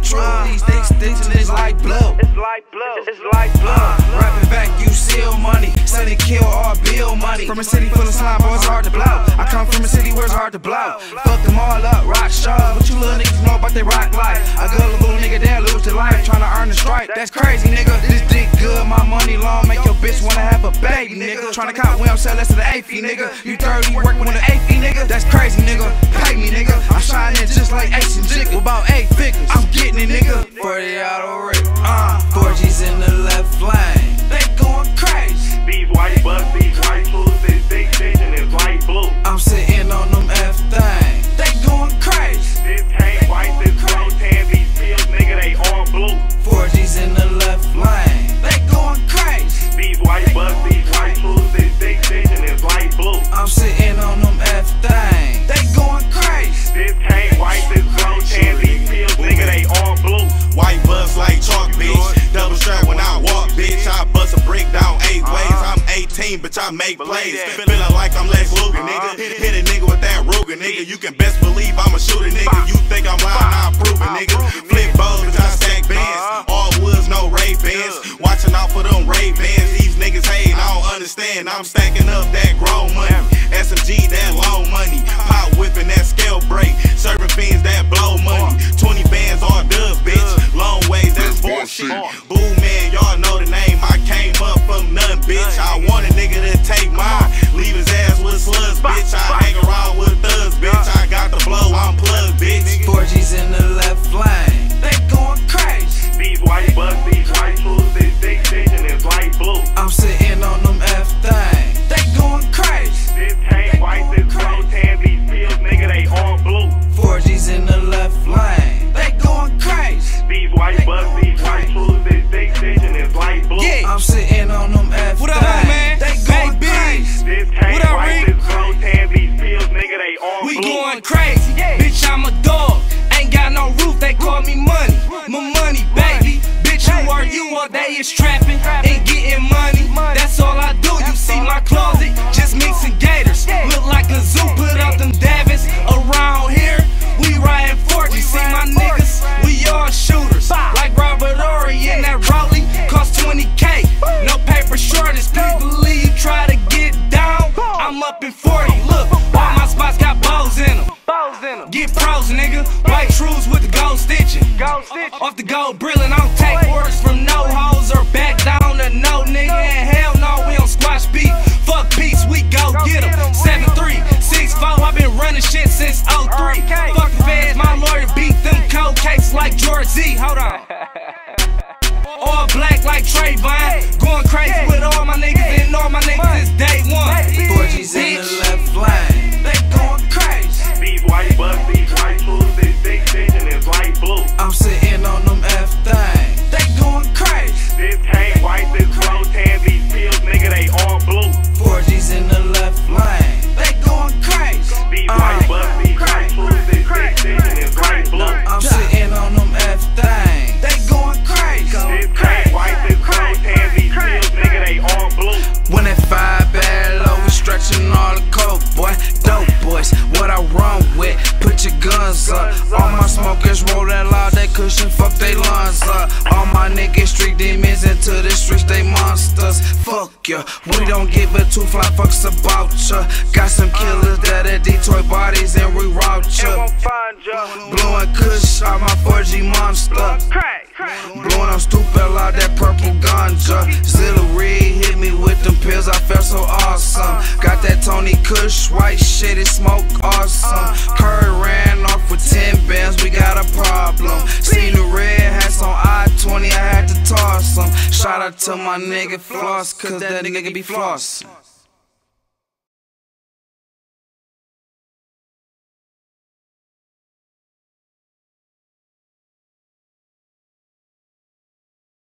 true. These things stitching is like blue. It's like blue. It's like blue. Rapping back, you seal money. Sonny kill or bill money. From a city full of slime, boy, it's hard to blow. I come from a city where it's hard to blow. Fuck them all up, rock shows. What you little niggas know about they rock life? A gullible nigga that lose their life trying to earn a stripe. That's crazy, nigga. This dick good, my money long. Make your bitch wanna have a baby, nigga. Tryna cop, we don't sell less to the AP, nigga. You 30, working with an AP, nigga. That's crazy, nigga. Pay me, nigga. I'm shining just like Ace and Jigga. About 8 figures, I'm getting it, nigga. 40 auto rip, 4G's in the left lane. They going crazy. These white bus, these white fools, this dick station is light blue. I'm sitting on them F things. They going crazy. This tank white, this rotan, these pills, nigga, they all blue. 4G's in the left lane. They going crazy. These white bus, these white fools, this dick station is light blue. I'm sitting on them F things. They going crazy. This tank white, this rotan, these pills, nigga, they all blue. White bus like chalk, bitch. Double strap when I walk, bitch. I bust a brick down 8 ways. I'm 18, bitch. I make plays. Feeling like I'm Lex Luger, nigga. Hit a nigga with that Ruger, nigga. You can best believe I'm a shooter, nigga. You think I'm lying, I prove it, nigga. Flip bows, bitch. I stack bands. All woods, no Ray Bans. Watching out for them Ray Bans. These niggas hate, I don't understand. I'm stacking up that grown money. SMG, that low money. Pop whipping that scale break. Serving fiends that blow money. 20 bands all dubs, bitch. Long ways, that's bullshit. Boo man, y'all know the name. I came up from nothing, bitch. I want a nigga to take mine. Leave his ass with slugs, bitch. I hang around with thugs, bitch. I got the flow, I'm plugged, bitch. 4G's in the left lane. They going crazy. These white bus, these white fools, this dick station is light blue. I'm sitting on them F things. They going crazy. This tank white, this rotan, these pills, nigga, they all blue. 4G's in the left lane. They going crazy. These white bus, these white fools, this dick station is light blue. I'm sitting on them F things. What up, man? They going crazy. This tank What up, white, Reed? this rotan, these pills, nigga, they all We blue. going crazy, bitch, I'm a dog. Ain't got no roof, they call me money. My money, baby. Bitch, you work, you all day is trapping and getting money. That's all I do. You see my closet, just mixing gators. Look like a zoo, put up them davits. Around here, we riding 40. See my niggas, we all shooters. Like Robert Ory in that Rollie, cost 20K. No paper shortage, please believe, try to get down. I'm up in 40, look, all my spots got bows in them. Get pros, nigga. White trues with the gold stitching. Off the gold brillin', I don't take orders from no hoes or back down to no nigga. And hell no, we don't squash beef. Fuck peace, we go get 'em. 7-3, 6-4, I been running shit since 03. Fuck the feds, my lawyer beat them cold cases like George Z. Hold on. All black like Trayvon. Going crazy with all my niggas, and all my niggas is day one. 4G's in the left lane. They going crazy. These white bus, these white fools, this dick station is light blue. I'm sitting on them F things. They going crazy. This tank white, this rotan, these pills, nigga, they all blue. 4G's in the left lane. They going crazy. These white bus, these white fools, this dick station is light blue. I'm sitting on them F things. They going crazy. This tank white, this rotan, these pills, nigga, they all blue. When that 5 bad low, we stretching all the coke, boy. Dope boys, what I run with, put your guns up. All my smokers roll that loud, that cushion, fuck they lungs up. All my niggas street demons into the streets, they monsters. Fuck ya, we don't give a two fly fucks about ya. Got some killers that are Detroit bodies and we route ya. Blowing kush out my 4G monster. Blowing on stupid out that purple ganja. Zilla Reed hit me with them pills, I felt so awesome. Got that Tony Kush, white shit, it smoke awesome. Curry ran off with 10 bands, we got a problem. Seen the red hats on I-20, I had to toss them. Shout out to my nigga Floss, cause that nigga be flossing.